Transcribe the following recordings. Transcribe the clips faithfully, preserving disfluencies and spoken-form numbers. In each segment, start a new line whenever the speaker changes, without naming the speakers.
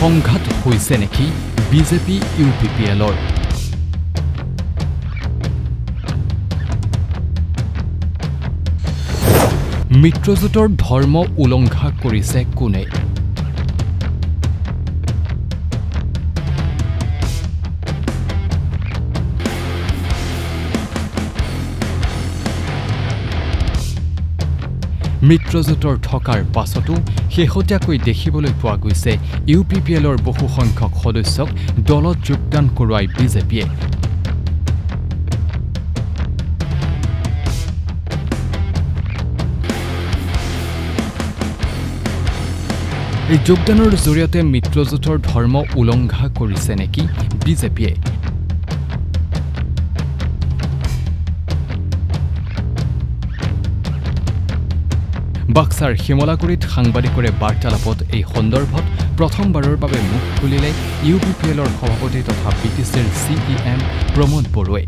সংঘাত হৈছে নেকি বিজেপি ইউ পি পি এলৰ মিত্ৰজোঁটৰ ধৰ্ম উলংঘা কৰিছে কোনে মিত্ৰজোঁটৰ থকাৰ পাছতো শেহতীয়াকৈ দেখিবলৈ পোৱা গৈছে ইউ পি পি এলৰ বহু সংখ্যক সদস্যক দলত যোগদান কৰোৱাই বিজেপিয়ে এই যোগদানৰ জৰিয়তে মিত্ৰজোঁটৰ ধৰ্ম উলংঘা কৰিছে নেকি বিজেপিয়ে বাক্সাৰ শিমলাগুৰিত সাংবাদিকৰে বাৰ্তালাপত এই সন্দৰ্ভত প্ৰথমবাৰৰ বাবে মুখ খুলিলে ইউ পি পি এলৰ সভাপতি তথা বি টি চিৰ চি ই এম প্ৰমোদ বড়োৱে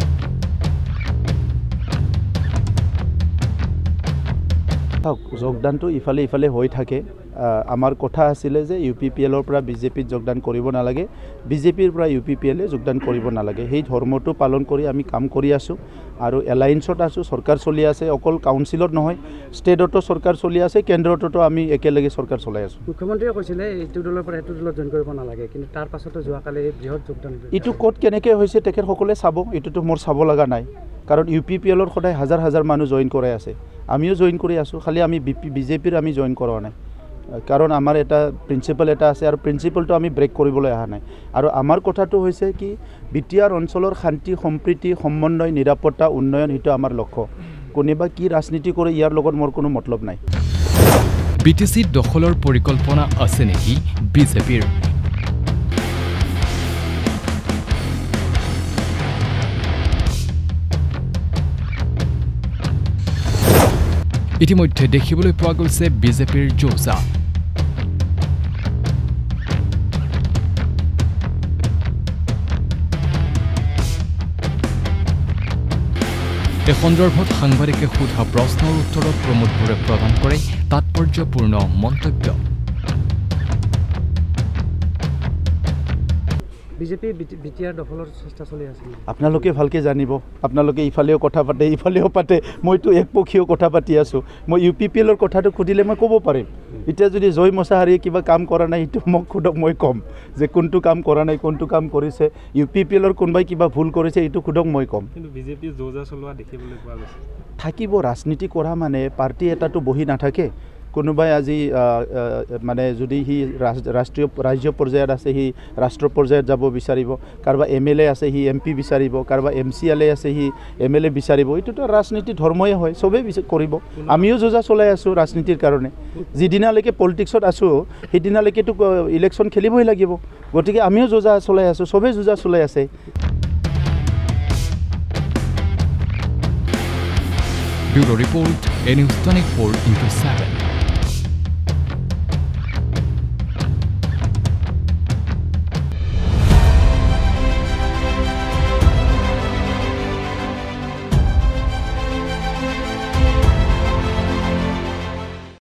যোগদানটো ইফালে ইফালে হৈ থাকে আমাৰ কথা আছিলে যে ইউ পি পি এলৰ পৰা বিজেপিত যোগদান কৰিব নালাগে বিজেপিৰ পৰা ইউ পি পি এলে যোগদান কৰিব নালাগে সেই ধৰ্মটো পালন কৰি আমি কাম কৰি আছোঁ আৰু এলায়েন্সত আছোঁ চৰকাৰ চলি আছে অকল কাউন্সিলত নহয় ষ্টেটতো চৰকাৰ চলি আছে কেন্দ্ৰতো আমি একেলগে চৰকাৰ চলাই আছোঁ
মুখ্যমন্ত্ৰীয়ে কৈছিলে এইটো দলৰ পৰা এইটো দলত জইন কৰিব নালাগে কিন্তু তাৰ পাছতো যোৱাকালি বৃহৎ যোগদান
এইটো ক'ত কেনেকৈ হৈছে তেখেতসকলে চাব এইটোতো মোৰ চাব লগা নাই কাৰণ ইউ পি পি এলৰ সদায় হাজাৰ হাজাৰ মানুহ জইন কৰাই আছে আমিও জইন কৰি আছোঁ খালি আমি বি পি বিজেপিৰ আমি জইন কৰা নাই কাৰণ আমাৰ এটা প্ৰিন্সিপাল এটা আছে আৰু প্ৰিন্সিপালটো আমি ব্ৰেক কৰিবলৈ অহা নাই আৰু আমাৰ কথাটো হৈছে কি বি টি আৰ অঞ্চলৰ শান্তি সম্প্ৰীতি সমন্বয় নিৰাপত্তা উন্নয়ন সেইটো আমাৰ লক্ষ্য কোনোবা কি ৰাজনীতি কৰে ইয়াৰ লগত মোৰ কোনো মতলব নাই
বি টি চি দখলৰ পৰিকল্পনা আছে নেকি বিজেপিৰ ইতিমধ্যে দেখিবলৈ পোৱা গৈছে বিজেপিৰ জোজা এই সন্দৰ্ভত সাংবাদিকে সোধা প্ৰশ্নৰ উত্তৰত প্ৰমোদ বড়োৱে প্ৰদান কৰে তাৎপৰ্যপূৰ্ণ মন্তব্য
বিজেপি বি টি আৰ দখলৰ চেষ্টা চলি আছে
আপোনালোকে ভালকৈ জানিব আপোনালোকে ইফালেও কথা পাতে ইফালেও পাতে মইতো একপক্ষীয় কথা পাতি আছোঁ মই ইউ পি পি এলৰ কথাটো সুধিলে মই ক'ব পাৰিম এতিয়া যদি জয় মছাহাৰীয়ে কিবা কাম কৰা নাই সেইটো মোক সোধক মই ক'ম যে কোনটো কাম কৰা নাই কোনটো কাম কৰিছে ইউ পি পি এলৰ কোনোবাই কিবা ভুল কৰিছে এইটো সোধক মই ক'ম
কিন্তু বিজেপি যোজা চলোৱা দেখিবলৈ পোৱা গৈছে
থাকিব ৰাজনীতি কৰা মানে পাৰ্টি এটাতো বহি নাথাকে কোনোবাই আজি মানে যদি সি ৰাষ্ট্ৰীয় ৰাজ্য পৰ্যায়ত আছে সি ৰাষ্ট্ৰ পৰ্যায়ত যাব বিচাৰিব কাৰোবাৰ এম এল এ আছে সি এম পি বিচাৰিব কাৰোবাৰ এম চি এল এ আছে সি এম এল এ বিচাৰিব এইটোতো ৰাজনীতি ধৰ্মই হয় চবেই কৰিব আমিও যোজা চলাই আছোঁ ৰাজনীতিৰ কাৰণে যিদিনালৈকে পলিটিক্সত আছোঁ সেইদিনালৈকেতো ইলেকশ্যন খেলিবই লাগিব গতিকে আমিও যোজা চলাই আছোঁ চবেই যোজা চলাই আছে
bureau report a news twenty four into seven